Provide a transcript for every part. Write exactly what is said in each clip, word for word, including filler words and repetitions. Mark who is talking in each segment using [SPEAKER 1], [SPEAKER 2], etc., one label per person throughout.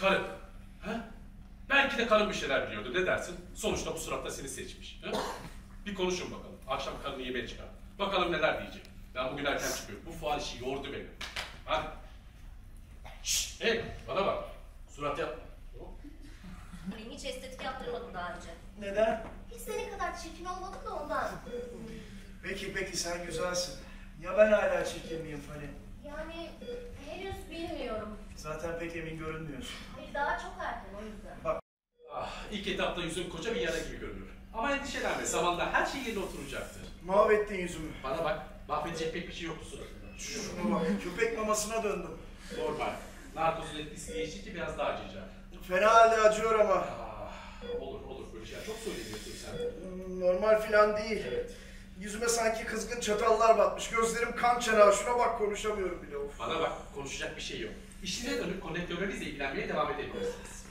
[SPEAKER 1] Karın. Ha? Belki de karın bir şeyler biliyordu. Ne dersin? Sonuçta bu suratta seni seçmiş. Ha? Bir konuşun bakalım. Akşam karını yemeğe çıkar. Bakalım neler diyecek. Ben bugün erken çıkıyorum. Bu faal işi yordu beni. Hadi. Şşş! Hey! Bana bak. Surat yapma.
[SPEAKER 2] Benim hiç estetik yaptırmadım daha önce.
[SPEAKER 3] Neden?
[SPEAKER 2] Hiç senin kadar çirkin olmadım da ondan.
[SPEAKER 3] Peki peki sen güzelsin. Ya ben hala çirkin miyim Fani?
[SPEAKER 2] Yani henüz bilmiyorum.
[SPEAKER 3] Zaten pek emin görünmüyorsun.
[SPEAKER 2] Hayır daha çok erken o yüzden.
[SPEAKER 3] Bak.
[SPEAKER 1] Ah, ilk etapta yüzün koca bir yara gibi görünüyor. Ama endişelenme. Zamanla her şey yerine oturacaktır.
[SPEAKER 3] Mahvettin yüzümü.
[SPEAKER 1] Bana bak. Mahvedecek pek bir şey yoktu suratında.
[SPEAKER 3] Şuna bak. Köpek mamasına döndüm.
[SPEAKER 1] Normal. Narkozun etkisi geçtikçe biraz daha acıyacak.
[SPEAKER 3] Fena halde acıyor ama.
[SPEAKER 1] Ah, olur olur böyle şeyler. Çok söyleniyorsun sen.
[SPEAKER 3] Normal filan değil.
[SPEAKER 1] Evet.
[SPEAKER 3] Yüzüme sanki kızgın çatallar batmış. Gözlerim kan çanağı. Şuna bak konuşamıyorum bile. Of.
[SPEAKER 1] Bana bak konuşacak bir şey yok. İşine dönüp konnektörlerinizle ilgilenmeye devam edebilirsiniz.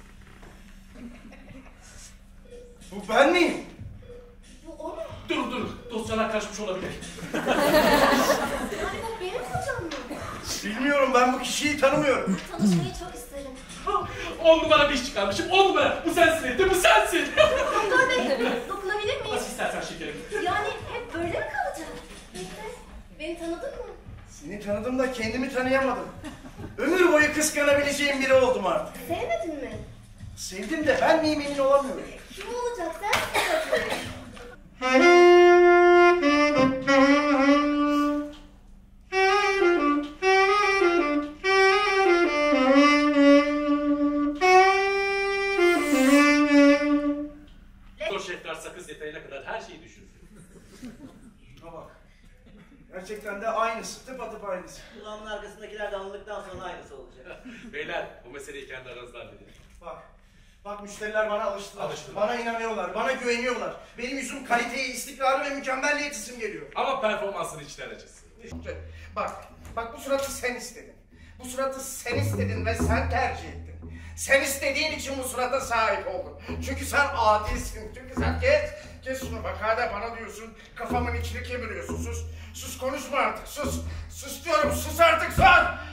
[SPEAKER 3] Bu ben miyim?
[SPEAKER 2] Bu o mu?
[SPEAKER 1] Dur dur. Dosyalar kaçmış olabilir.
[SPEAKER 2] Yani bu benim kocam mı?
[SPEAKER 3] Bilmiyorum ben bu kişiyi tanımıyorum.
[SPEAKER 2] Tanışmayı çok isterim.
[SPEAKER 1] On numara bir iş çıkarmışım. On numara. Bu sensin Ette. Bu sensin.
[SPEAKER 2] Doktor bey dokunabilir miyim?
[SPEAKER 1] Nasıl istersen şekerim.
[SPEAKER 2] Yani hep böyle mi kalacak? Bekle. Beni tanıdın mı?
[SPEAKER 3] Seni tanıdım da kendimi tanıyamadım. Ömür boyu kıskanabileceğim biri oldum artık.
[SPEAKER 2] Sevmedin mi?
[SPEAKER 3] Sevdim de ben miyim emin olamıyorum.
[SPEAKER 2] Kim olacak sen sevmedin.
[SPEAKER 1] Doktor şefler sakız detayına kadar her şeyi düşünür.
[SPEAKER 3] Şuna bak. Gerçekten de aynısı. Tıpatıp aynısı.
[SPEAKER 4] Kulağımın arkasındakiler de anladıktan sonra aynısı olacak.
[SPEAKER 1] Beyler bu meseleyi kendi aranızda halledin.
[SPEAKER 3] Bak. Bak müşteriler bana alıştılar.
[SPEAKER 1] Alıştılar.
[SPEAKER 3] Bana inanıyorlar. Bana güveniyorlar. Benim yüzüm kaliteye, istikrarı ve mükemmelliyet isim geliyor.
[SPEAKER 1] Ama performansın içler acısı.
[SPEAKER 3] Bak. Bak bu suratı sen istedin. Bu suratı sen istedin ve sen tercih ettin. Sen istediğin için bu surata sahip oldun. Çünkü sen adilsin. Çünkü sen kes. Kes şunu bak hala bana diyorsun. Kafamın içini kemiriyorsun. Sus. Sus konuşma artık. Sus. Sus diyorum. Sus artık sus.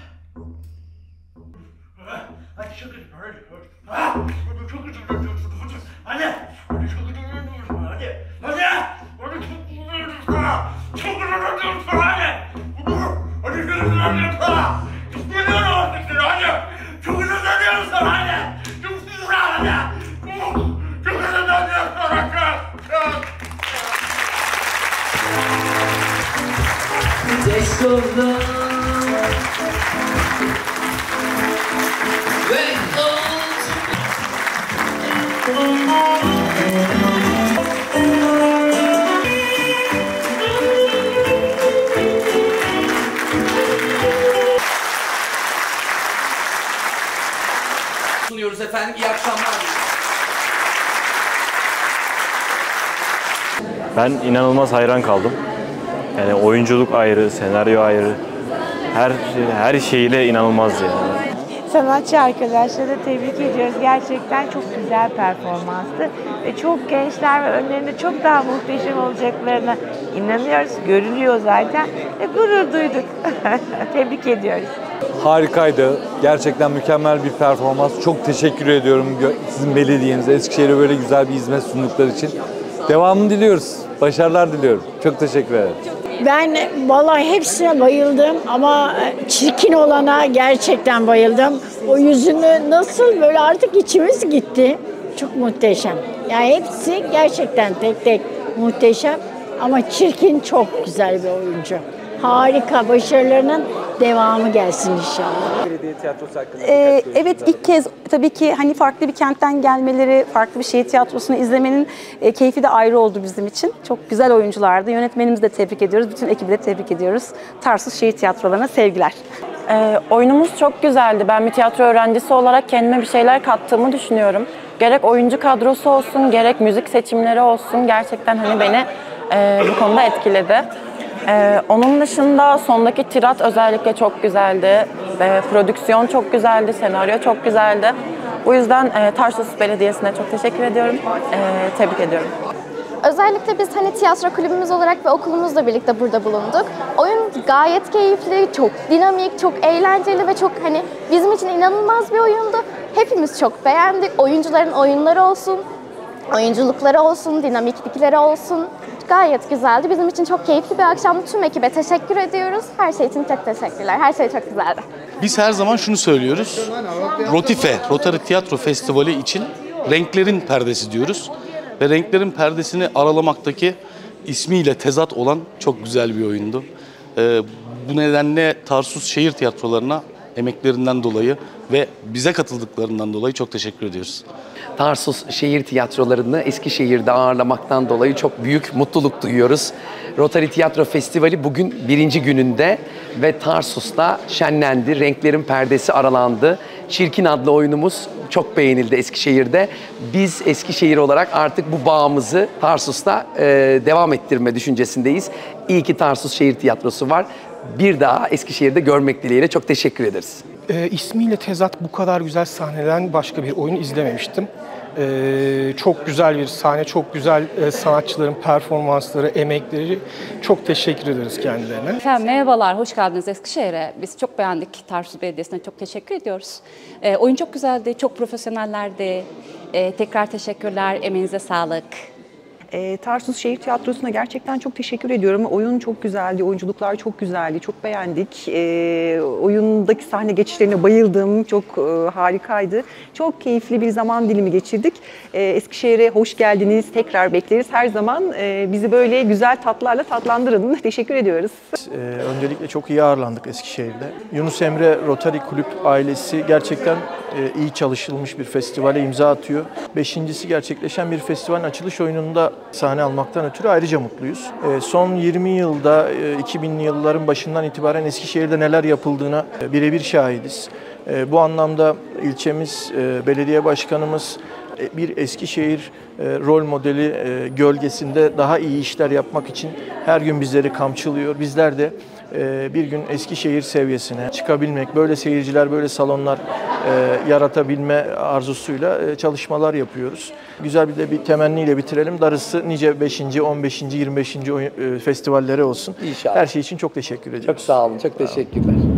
[SPEAKER 3] Hadi çok üzüldüm. Hadi. Çok üzüldüm. Hadi. Hadi çok üzüldüm. Hadi. Hadi. Hadi çok üzüldüm. Çok üzüldüm. Hadi. Hadi çok üzüldüm. İstemiyorum artık seni. Hadi. Çok üzüldüm sana. Hadi. Çok üzüldüm. Hadi. Çok üzüldüm sana.
[SPEAKER 5] Taste of love when
[SPEAKER 4] Sunuyoruz efendim. İyi akşamlar.
[SPEAKER 6] Ben inanılmaz hayran kaldım. Yani oyunculuk ayrı, senaryo ayrı. Her her şeyiyle inanılmaz yani.
[SPEAKER 7] Sanatçı arkadaşları tebrik ediyoruz. Gerçekten çok güzel performanstı. Ve çok gençler ve önlerinde çok daha muhteşem olacaklarına inanıyoruz. Görülüyor zaten ve gurur duyduk. Tebrik ediyoruz.
[SPEAKER 8] Harikaydı. Gerçekten mükemmel bir performans. Çok teşekkür ediyorum sizin belediyenize, Eskişehir'e böyle güzel bir hizmet sundukları için. Devamını diliyoruz. Başarılar diliyorum. Çok teşekkür ederim.
[SPEAKER 7] Ben vallahi hepsine bayıldım ama çirkin olana gerçekten bayıldım. O yüzünü nasıl böyle artık içimiz gitti. Çok muhteşem. Yani hepsi gerçekten tek tek muhteşem ama çirkin çok güzel bir oyuncu. Harika, başarılarının devamı gelsin inşallah.
[SPEAKER 9] Belediye tiyatrosu hakkında
[SPEAKER 10] Ee, evet ilk kez tabii ki hani farklı bir kentten gelmeleri, farklı bir şehir tiyatrosunu izlemenin e, keyfi de ayrı oldu bizim için. Çok güzel oyunculardı. Yönetmenimizi de tebrik ediyoruz. Bütün ekibi de tebrik ediyoruz. Tarsus Şehir Tiyatrolarına sevgiler.
[SPEAKER 11] Ee, oyunumuz çok güzeldi. Ben bir tiyatro öğrencisi olarak kendime bir şeyler kattığımı düşünüyorum. Gerek oyuncu kadrosu olsun, gerek müzik seçimleri olsun gerçekten hani beni e, bu konuda etkiledi. Ee, onun dışında sondaki tirat özellikle çok güzeldi. Ee, prodüksiyon çok güzeldi, senaryo çok güzeldi. Bu yüzden e, Tarsus Belediyesi'ne çok teşekkür ediyorum. E, tebrik ediyorum.
[SPEAKER 12] Özellikle biz hani tiyatro kulübümüz olarak ve okulumuzla birlikte burada bulunduk. Oyun gayet keyifli, çok dinamik, çok eğlenceli ve çok hani bizim için inanılmaz bir oyundu. Hepimiz çok beğendik. Oyuncuların oyunları olsun, oyunculukları olsun, dinamiklikleri olsun. Gayet güzeldi. Bizim için çok keyifli bir akşamdı. Tüm ekibe teşekkür ediyoruz. Her şey için çok teşekkürler. Her şey çok güzeldi.
[SPEAKER 9] Biz her zaman şunu söylüyoruz. Rotife, Rotary Tiyatro Festivali için renklerin perdesi diyoruz. Ve renklerin perdesini aralamaktaki ismiyle tezat olan çok güzel bir oyundu. Ee, bu nedenle Tarsus Şehir Tiyatrolarına emeklerinden dolayı ve bize katıldıklarından dolayı çok teşekkür ediyoruz.
[SPEAKER 13] Tarsus Şehir Tiyatrolarını Eskişehir'de ağırlamaktan dolayı çok büyük mutluluk duyuyoruz. Rotary Tiyatro Festivali bugün birinci gününde ve Tarsus'ta şenlendi, renklerin perdesi aralandı. Çirkin adlı oyunumuz çok beğenildi Eskişehir'de. Biz Eskişehir olarak artık bu bağımızı Tarsus'ta e, devam ettirme düşüncesindeyiz. İyi ki Tarsus Şehir Tiyatrosu var. Bir daha Eskişehir'de görmek dileğiyle çok teşekkür ederiz.
[SPEAKER 14] E, ismiyle tezat bu kadar güzel sahneden başka bir oyun izlememiştim. Ee, çok güzel bir sahne, çok güzel e, sanatçıların performansları, emekleri. Çok teşekkür ederiz kendilerine.
[SPEAKER 15] Efendim merhabalar, hoş geldiniz Eskişehir'e. Biz çok beğendik, Tarsus Belediyesi'ne çok teşekkür ediyoruz. Ee, oyun çok güzeldi, çok profesyonellerdi. Ee, tekrar teşekkürler, emeğinize sağlık.
[SPEAKER 16] E, Tarsus Şehir Tiyatrosu'na gerçekten çok teşekkür ediyorum. Oyun çok güzeldi, oyunculuklar çok güzeldi, çok beğendik. E, oyundaki sahne geçişlerine bayıldım, çok e, harikaydı. Çok keyifli bir zaman dilimi geçirdik. E, Eskişehir'e hoş geldiniz, tekrar bekleriz. Her zaman e, bizi böyle güzel tatlarla tatlandırın. Teşekkür ediyoruz.
[SPEAKER 17] E, öncelikle çok iyi ağırlandık Eskişehir'de. Yunus Emre Rotary Kulüp ailesi gerçekten e, iyi çalışılmış bir festivale imza atıyor. Beşincisi gerçekleşen bir festivalin açılış oyununda sahne almaktan ötürü ayrıca mutluyuz. E, son yirmi yılda, e, iki binli yılların başından itibaren Eskişehir'de neler yapıldığına e, birebir şahidiz. E, bu anlamda ilçemiz, e, belediye başkanımız e, bir Eskişehir e, rol modeli e, gölgesinde daha iyi işler yapmak için her gün bizleri kamçılıyor. Bizler de e, bir gün Eskişehir seviyesine çıkabilmek, böyle seyirciler, böyle salonlar e, yaratabilme arzusuyla e, çalışmalar yapıyoruz. Güzel bir de bir temenniyle bitirelim. Darısı nice beşinci, on beşinci, yirmi beşinci oyun, e, festivallere olsun.
[SPEAKER 13] İnşallah.
[SPEAKER 17] Her şey için çok teşekkür ediyoruz.
[SPEAKER 13] Çok sağ olun, çok teşekkürler.